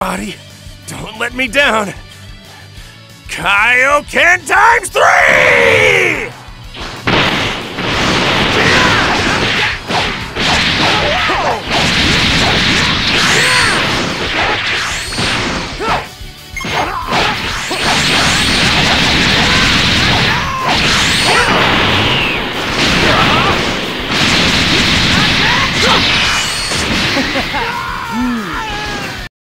Body, don't let me down. Kaioken times 3!